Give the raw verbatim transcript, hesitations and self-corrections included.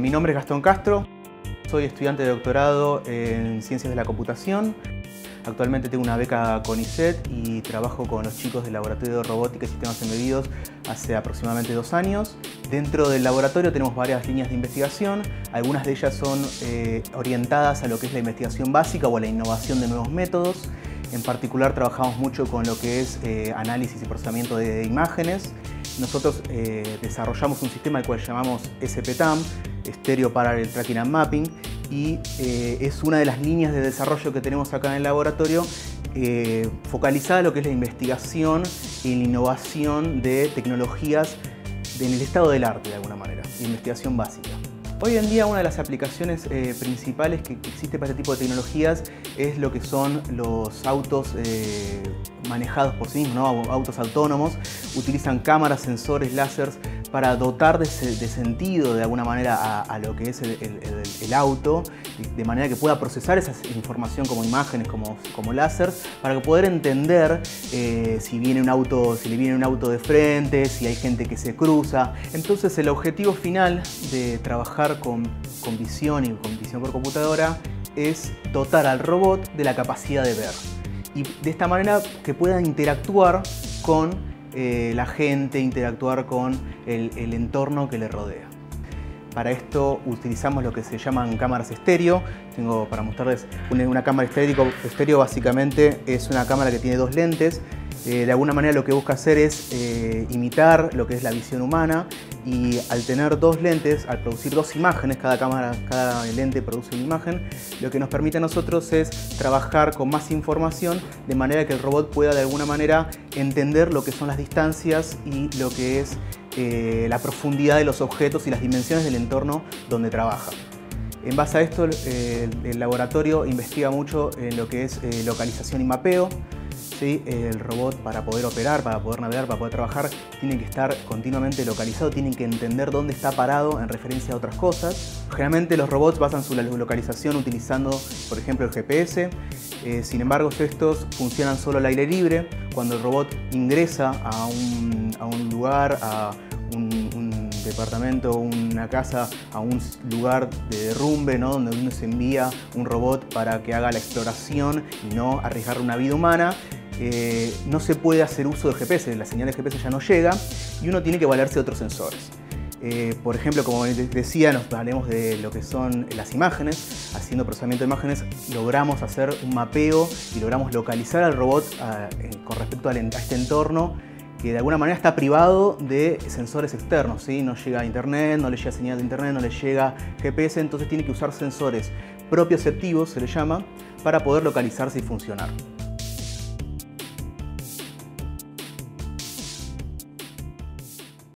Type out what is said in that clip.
Mi nombre es Gastón Castro, soy estudiante de doctorado en Ciencias de la Computación. Actualmente tengo una beca CONICET y trabajo con los chicos del Laboratorio de Robótica y Sistemas Embebidos hace aproximadamente dos años. Dentro del laboratorio tenemos varias líneas de investigación, algunas de ellas son eh, orientadas a lo que es la investigación básica o a la innovación de nuevos métodos. En particular trabajamos mucho con lo que es eh, análisis y procesamiento de imágenes. Nosotros eh, desarrollamos un sistema al cual llamamos S P T A M, Stereo Parallel Tracking and Mapping, y eh, es una de las líneas de desarrollo que tenemos acá en el laboratorio, eh, focalizada en lo que es la investigación y la innovación de tecnologías en el estado del arte, de alguna manera, investigación básica. Hoy en día una de las aplicaciones eh, principales que existe para este tipo de tecnologías es lo que son los autos eh, manejados por sí mismos, ¿no? Autos autónomos. Utilizan cámaras, sensores, láseres para dotar de, de sentido de alguna manera a, a lo que es el, el, el, el auto, de manera que pueda procesar esa información como imágenes, como, como láseres, para poder entender eh, si viene un auto, si le viene un auto de frente, si hay gente que se cruza. Entonces el objetivo final de trabajar con, con visión y con visión por computadora es dotar al robot de la capacidad de ver, y de esta manera que pueda interactuar con Eh, la gente, interactuar con el, el entorno que le rodea. Para esto utilizamos lo que se llaman cámaras estéreo. Tengo para mostrarles una, una cámara estéreo. Estéreo básicamente es una cámara que tiene dos lentes. Eh, de alguna manera lo que busca hacer es eh, imitar lo que es la visión humana, y al tener dos lentes, al producir dos imágenes, cada cámara, cada lente produce una imagen, lo que nos permite a nosotros es trabajar con más información, de manera que el robot pueda de alguna manera entender lo que son las distancias y lo que es eh, la profundidad de los objetos y las dimensiones del entorno donde trabaja. En base a esto, eh, el laboratorio investiga mucho en lo que es eh, localización y mapeo. ¿Sí? El robot, para poder operar, para poder navegar, para poder trabajar, tiene que estar continuamente localizado, tiene que entender dónde está parado en referencia a otras cosas. Generalmente los robots basan su localización utilizando, por ejemplo, el G P S. Eh, sin embargo, estos funcionan solo al aire libre. Cuando el robot ingresa a un, a un lugar, a un, un departamento, una casa, a un lugar de derrumbe, ¿no? Donde uno se envía un robot para que haga la exploración y no arriesgar una vida humana, Eh, no se puede hacer uso de G P S, la señal de G P S ya no llega y uno tiene que valerse de otros sensores. Eh, por ejemplo, como decía, nos valemos de lo que son las imágenes. Haciendo procesamiento de imágenes logramos hacer un mapeo y logramos localizar al robot a, eh, con respecto a este entorno que de alguna manera está privado de sensores externos, ¿sí? No llega a internet, no le llega señal de internet, no le llega G P S, entonces tiene que usar sensores propioceptivos, se le llama, para poder localizarse y funcionar.